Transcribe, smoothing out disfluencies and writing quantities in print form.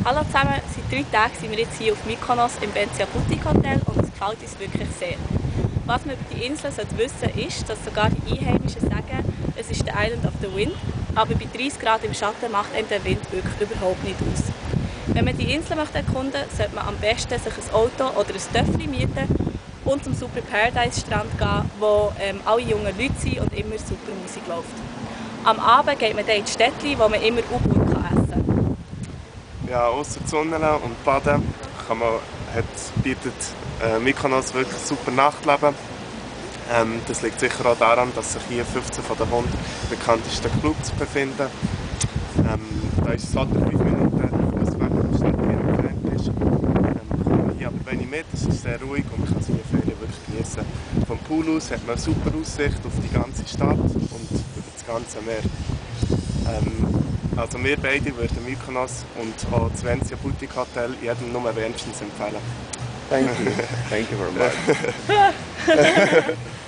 Hallo zusammen, seit 3 Tagen sind wir jetzt hier auf Mykonos im Bentia Boutique Hotel und es gefällt uns wirklich sehr. Was man über die Insel wissen sollte, ist, dass sogar die Einheimischen sagen, es ist der Island of the Wind, aber bei 30 Grad im Schatten macht einem der Wind wirklich überhaupt nicht aus. Wenn man die Insel erkunden möchte, sollte man am besten sich ein Auto oder ein Töffli mieten und zum Super Paradise Strand gehen, wo alle jungen Leute sind und immer super Musik läuft. Am Abend geht man dann ins Städtchen, wo man immer U-Boot essen kann. Ja, ausser die Sonne und Baden bietet Mykonos wirklich ein super Nachtleben. Das liegt sicher auch daran, dass sich hier 15 von den 100 bekanntesten Clubs befinden. Da ist es halt 5 Minuten Fußweg vom Stadt hier entfernt ist. Kommt man hier aber wenig mit, es ist sehr ruhig und man kann seine Ferien wirklich genießen. Vom Pool aus hat man eine super Aussicht auf die ganze Stadt und über das ganze Meer. Also wir beide würden Mykonos und auch das Bentia Boutique Hotel jedem nur wärmstens empfehlen. Thank you. Thank you very much.